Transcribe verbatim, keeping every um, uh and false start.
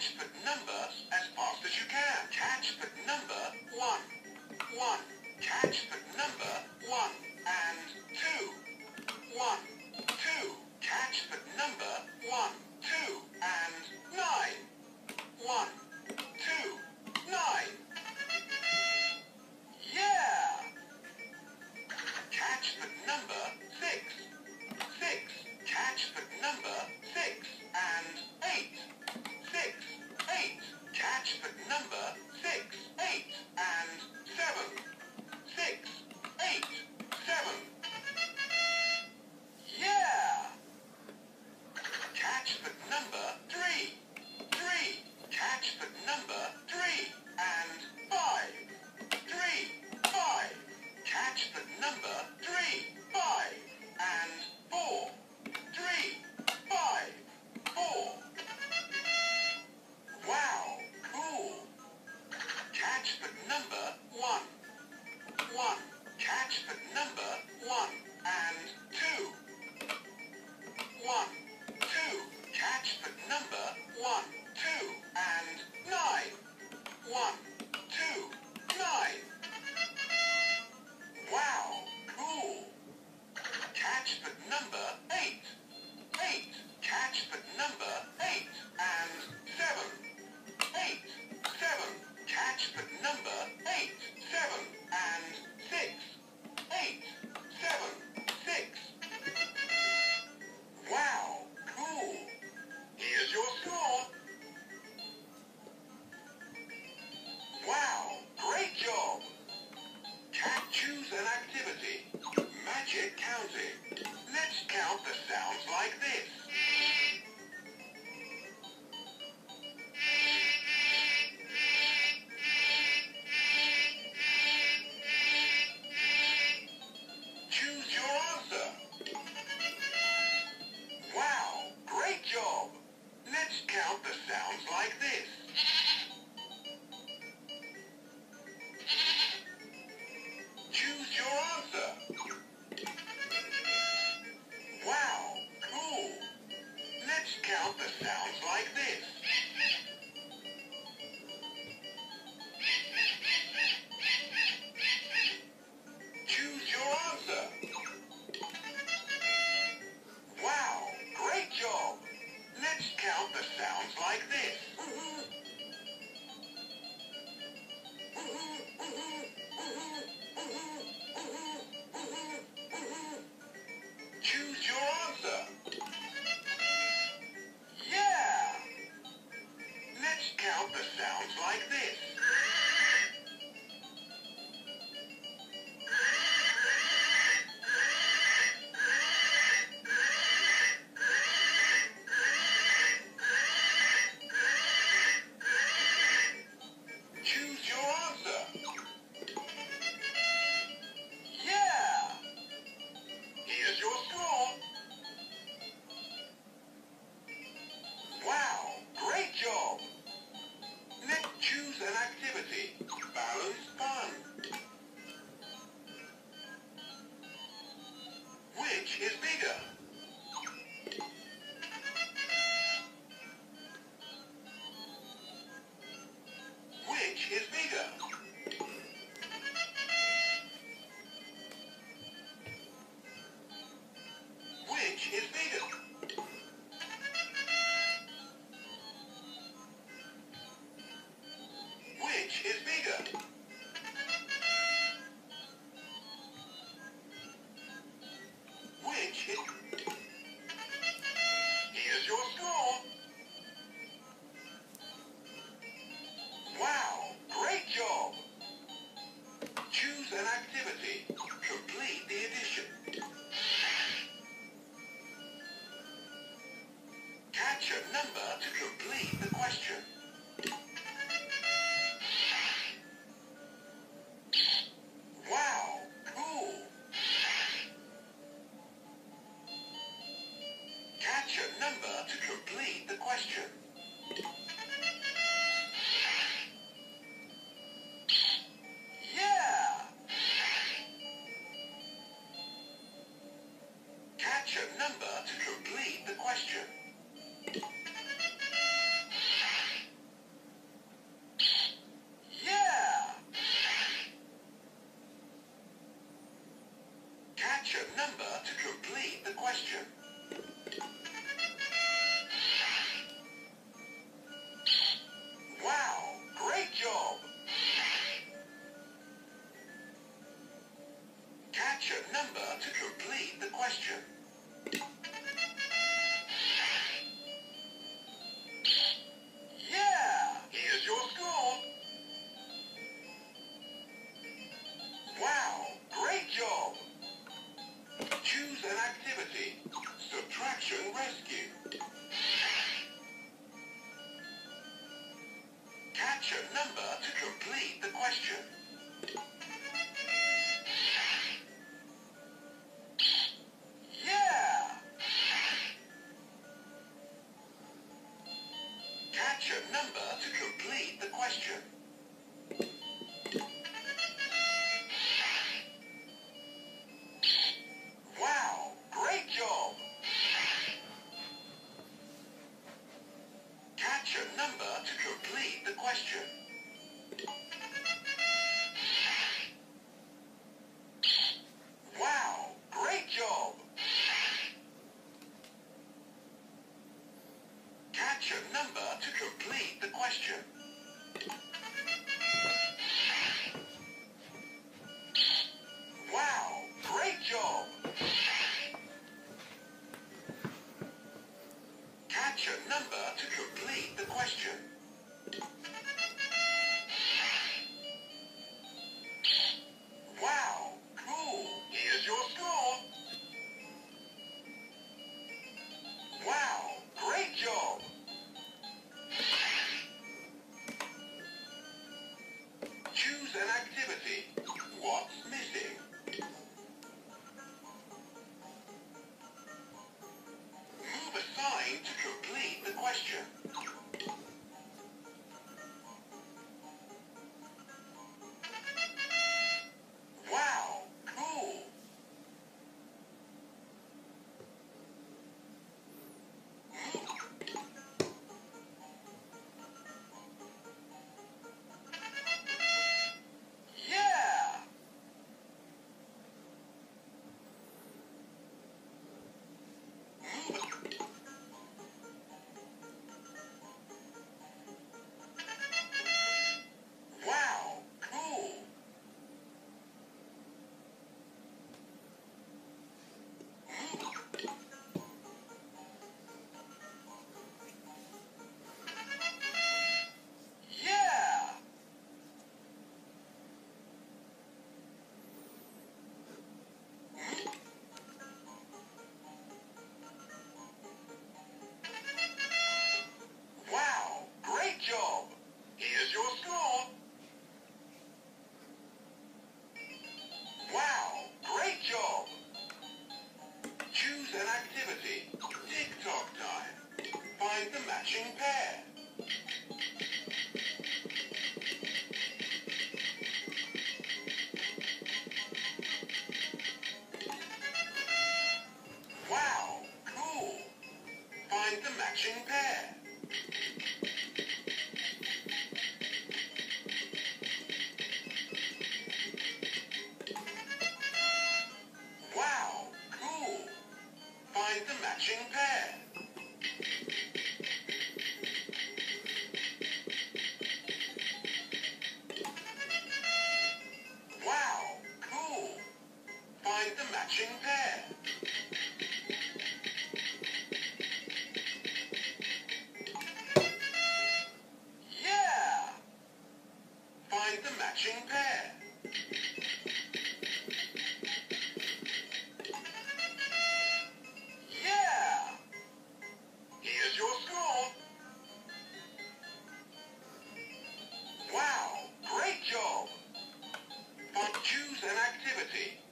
Catch the number as fast as you can. Catch the number one. One. Catch the number one and two. One. Two. Catch the number one, two, and nine. One, two, nine. Yeah! Catch the number six. Six. Catch the number six and eight. Six, eight. Catch the number six, eight, and seven. Six, eight, seven. Yeah! Catch the number three. Three. Catch the number three and five. Three, five. Catch the number three, five, and four. Three, five, four. Wow, cool. Catch the number one. One. Catch the number one and two. One, two. Catch the number one, two, and nine. One, two, nine. Wow, cool. Catch the number eight. Eight. Catch the number eight and seven. Eight, seven. Catch the number eight, seven, and six. Eight, seven, six. Wow, cool. Here's your score. Wow, great job. Cat, choose an activity. Magic counting. Let's count the sounds like this. Choose your answer. Wow, great job. Let's count the sounds like this. Choose your answer. Wow, cool. Let's count the sounds like this. Choose your answer. Wow, great job. Let's count the sounds like this. Choose your answer. Yeah! Let's count the sounds like this. Choose your answer. Yeah! Here's your score. Wow, great job. Let's choose an activity. question. Yeah! Catch a number to complete the question. Wow! Great job! Catch a number to complete the question. Wow! Great job! Catch a number to complete the question. Wow! Great job! Catch a number to complete the question. Wow! Cool! Here's your score. Wow! Great job! Choose an activity. What's missing? Move a sign to complete the question. Wow! Cool! Yeah! Wow! Cool! Yeah! Wow! Great job! Here's your score. Wow! Great job! Choose an activity. Tick-tock time. Find the matching pair. Wow! Cool! Find the matching pair. Wow! Cool! Find the matching pair. Wow! Cool! Find the matching pair. Yeah! Find the matching pair.